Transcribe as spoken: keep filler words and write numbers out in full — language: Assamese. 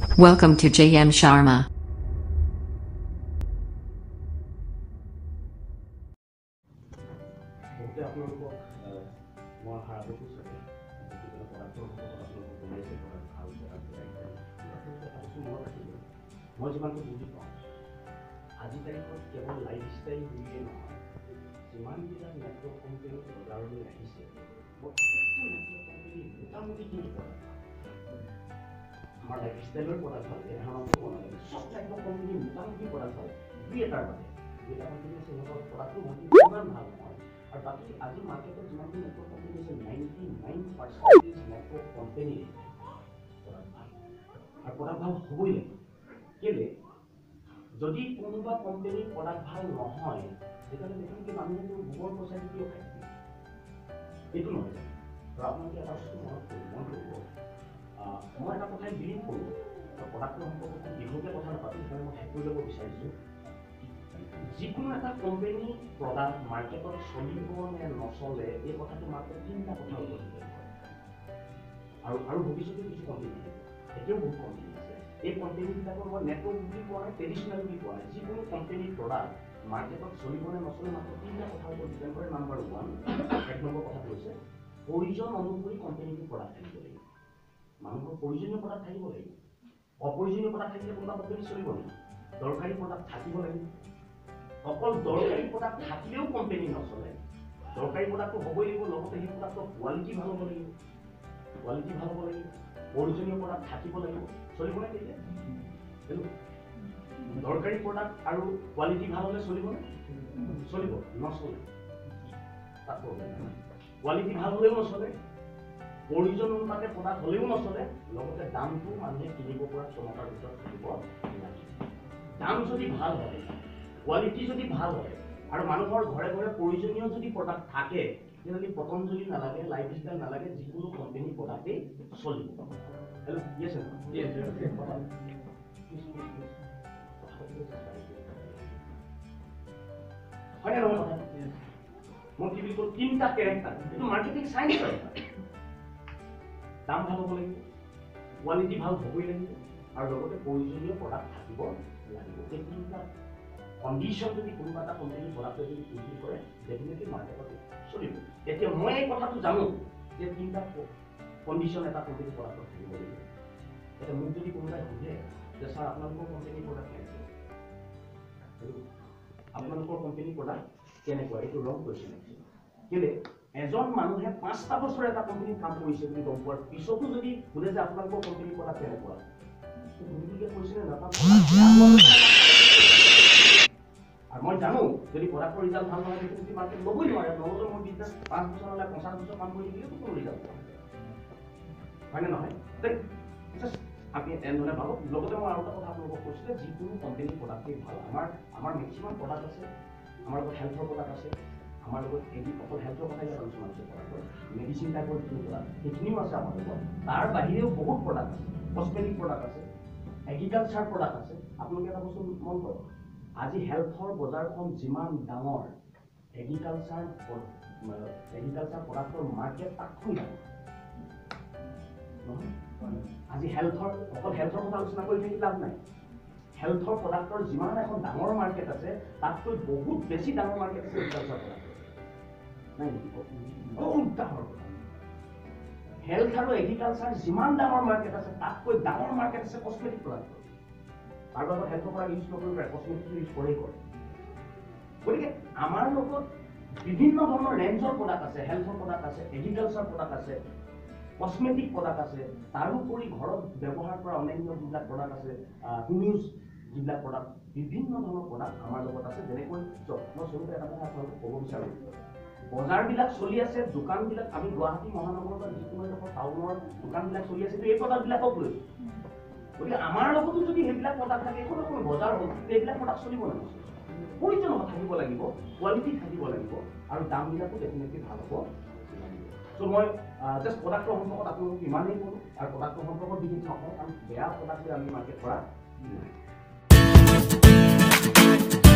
Welcome to J M Sharma. মই যিমানটো বুজি পাওঁ আজি তাৰিখত কেৱল লাইফষ্টাইল বুলিয়েই নহয় যিমানবিলাক নেটৱৰ্ক কোম্পানী বজাৰলৈ আহিছে প্ৰত্যেকটো নেটৱৰ্ক কোম্পানী মোটামুটি কি কৰে আমাৰ লাইফষ্টাইলৰ প্ৰডাক্ট হয় এনেধৰণৰ ক'ব নালাগে চব নেটৱৰ্ক কোম্পানী মোটামুটি প্ৰডাক্ট হয় দুই এটাৰ বাবে দুই এটা কোম্পানী আছে সিহঁতৰ প্ৰডাক্টটো মোটামুটি ইমান ভাল নহয় আৰু বাকী আজি মাৰ্কেটত যিমানখিনি নেটৱৰ্ক কোম্পানী আছে ninety nine percentage network company product ভাল আৰু প্ৰডাক্ট ভাল হ'বই লাগিব কেলে যদি কোনোবা কোম্পানীৰ প্ৰডাক্ট ভাল নহয় তেতিয়াহ'লে দেখোনকে মানুহে কোনো গোবৰ পইচা দি কিয় খাই থাকে এইটো নহয় আৰু আপোনালোকে এটা বস্তু মনত কৰিব মন কৰিব মই এটা কথাই বিলিভ কৰোঁ প্ৰডাক্টৰ সম্পৰ্কত দীঘলকৈ কথা নাপাতি সেইকাৰণে মই শেষ কৰি ল'ব বিচাৰিছোঁ যিকোনো এটা কোম্পানী প্ৰডাক্ট মাৰ্কেটত চলিব নে নচলে এই কথাটো মাত্ৰ তিনিটা কথা ওপৰত আৰু আৰু ভৱিষ্যতে কিছু কোম্পানী এতিয়াও বহুত কোম্পানী আছে এই কোম্পানীবিলাকৰ মই নেটৱৰ্ক বুলি কোৱা নাই ট্ৰেডিশ্যনেল বুলি কোৱা নাই যিকোনো কোম্পানীৰ প্ৰডাক্ট মাৰ্কেটত চলিব নে নচলে মাত্ৰ তিনিটা কথাৰ ওপৰত ডিপেণ্ড কৰে নাম্বাৰ ওৱান এক নম্বৰ কথাটো হৈছে প্ৰয়োজন অনুসৰি কোম্পানীটোৰ প্ৰডাক্ট থাকিব লাগিব মানুহৰ প্ৰয়োজনীয় প্ৰডাক্ট থাকিব লাগিব অপ্ৰয়োজনীয় প্ৰডাক্ট থাকিলে কোনোবা কোম্পানী চলিব নেকি দৰকাৰী প্ৰডাক্ট থাকিব লাগিব অকল দৰকাৰী প্ৰডাক্ট থাকিলেও কোম্পানী নচলে দৰকাৰী প্ৰডাক্টটো হ'বই লাগিব লগতে সেই প্ৰডাক্টৰ কোৱালিটি ভাল হ'ব লাগিব কোৱালিটি ভাল হ'ব লাগিব প্ৰয়োজনীয় প্ৰডাক্ট থাকিব লাগিব চলিব নে তেতিয়া দৰকাৰী প্ৰডাক্ট আৰু কোৱালিটি ভাল হ'লে চলিবনে চলিব নচলে তাত প্ৰব্লেম কোৱালিটি ভাল হ'লেও নচলে প্ৰয়োজন অনুপাতে প্ৰডাক্ট হ'লেও নচলে লগতে দামটো মানুহে কিনিব পৰা ক্ষমতাৰ ভিতৰত থাকিব লাগিব দাম যদি ভাল হয় কোৱালিটি যদি ভাল হয় আৰু মানুহৰ ঘৰে ঘৰে প্ৰয়োজনীয় যদি প্ৰডাক্ট থাকে তেতিয়াহ'লে পতঞ্জলি নালাগে লাইফষ্টাইল নালাগে যিকোনো কোম্পানী প্ৰডাক্টেই চলিব হেল্ল' য়েছ য়েছ হয় নে নহয় মই কি বুলি কওঁ তিনিটা কেৰেক্টাৰ এইটো মাৰ্কেটিং চাইন্স হয় দাম ভাল হ'ব লাগিব কোৱালিটি ভাল হ'বই লাগিব আৰু লগতে প্ৰয়োজনীয় প্ৰডাক্ট থাকিব লাগিব এই তিনিটা কণ্ডিশ্যন যদি কোনোবা এটা কোম্পানীৰ প্ৰডাক্টে যদি ফুলফিল কৰে ডেফিনেটলি মাৰ্কেটত চলিব এতিয়া মই এই কথাটো জানো যে তিনিটা কণ্ডিশ্যন এটা কোম্পানীৰ প্ৰডাক্টত থাকিব লাগিব এতিয়া মোক যদি কোনোবাই সোধে যে ছাৰ আপোনালোকৰ কোম্পানীৰ প্ৰডাক্ট কেনেকুৱা আপোনালোকৰ কোম্পানীৰ প্ৰডাক্ট কেনেকুৱা এইটো ৰং কুৱেশ্যন কেলে এজন মানুহে পাঁচটা বছৰ এটা কোম্পানীত কাম কৰিছে বুলি গম পোৱাৰ পিছতো যদি সোধে যে আপোনালোকৰ কোম্পানীৰ প্ৰডাক্ট কেনেকুৱা ভুলকে কৈছিলে নাপাম আৰু মই জানো যদি প্ৰডাক্টৰ ৰিজাল্ট ভাল নহয় তেতিয়া মাৰ্কেট ল'বই নোৱাৰে নহ'লে মোৰ বিজনেছ পাঁচ বছৰ হ'লে পঞ্চাছ বছৰ কাম কৰি দিলেও কোনো ৰিজাল্ট হয়নে নহয় আমি এনেধৰণে ভাবোঁ লগতে মই আৰু এটা কথা আপোনালোকক কৈছোঁ যে যিকোনো কোম্পানীৰ প্ৰডাক্টেই ভাল আমাৰ আমাৰ মেক্সিমাম প্ৰডাক্ট আছে আমাৰ লগত হেল্থৰ প্ৰডাক্ট আছে আমাৰ লগত এডি অকল হেল্থৰ কথা ইয়াত আলোচনা হৈছে প্ৰডাক্টৰ মেডিচিন টাইপৰ যিখিনি প্ৰডাক্ট সেইখিনিও আছে আমাৰ লগত তাৰ বাহিৰেও বহুত প্ৰডাক্ট আছে কছমেটিক প্ৰডাক্ট আছে এগ্ৰিকালচাৰ প্ৰডাক্ট আছে আপোনালোকে এটা বস্তু মন কৰক আজি হেল্থৰ বজাৰখন যিমান ডাঙৰ এগ্ৰিকালচাৰ এগ্ৰিকালচাৰ প্ৰডাক্টৰ মাৰ্কেট তাতকৈ ডাঙৰ আজি হেল্থৰ অকল হেল্থৰ কথা আলোচনা কৰি থাকি লাভ নাই হেল্থৰ প্ৰডাক্টৰ যিমান এখন ডাঙৰ মাৰ্কেট আছে তাতকৈ বহুত বেছি ডাঙৰ মাৰ্কেট আছে এগ্ৰিকালচাৰ প্ৰডাক্টৰ নাই নেকি বহুত ডাঙৰ হেল্থ আৰু এগ্ৰিকালচাৰ যিমান ডাঙৰ মাৰ্কেট আছে তাতকৈ ডাঙৰ মাৰ্কেট আছে কছমেটিক প্ৰডাক্টৰ তাৰ লগত হেল্থৰ প্ৰডাক্ট ইউজ নকৰিব পাৰে কছমেটিকটো ইউজ কৰেই কৰে গতিকে আমাৰ লগত বিভিন্ন ধৰণৰ ৰেঞ্জৰ প্ৰডাক্ট আছে হেল্থৰ প্ৰডাক্ট আছে এগ্ৰিকালচাৰ প্ৰডাক্ট আছে কছমেটিক প্ৰডাক্ট আছে তাৰোপৰি ঘৰত ব্যৱহাৰ কৰা অন্যান্য যিবিলাক প্ৰডাক্ট আছে হোম ইউজ যিবিলাক প্ৰডাক্ট বিভিন্ন ধৰণৰ প্ৰডাক্ট আমাৰ লগত আছে যেনেকৈ মই চবতে এটা কথা আপোনালোকক ক'ব বিচাৰোঁ বজাৰবিলাক চলি আছে দোকানবিলাক আমি গুৱাহাটী মহানগৰৰ বা যিকোনো এডোখৰ টাউনৰ দোকানবিলাক চলি আছে এই প্ৰডাক্টবিলাকক লৈ গতিকে আমাৰ লগতো যদি সেইবিলাক প্ৰডাক্ট থাকে কোনো কোনো বজাৰ হ'ল এইবিলাক প্ৰডাক্ট চলিব নহয় প্ৰয়োজন থাকিব লাগিব কোৱালিটি থাকিব লাগিব আৰু দামবিলাকো ডেফিনেটলি ভাল হ'ব চ' মই জাষ্ট প্ৰডাক্টৰ সম্পৰ্কত আপোনালোকক ইমানেই কৰোঁ আৰু প্ৰডাক্টৰ সম্পৰ্কত বিশেষ নকওঁ কাৰণ বেয়া প্ৰডাক্ট আমি মাৰ্কেট কৰা নাই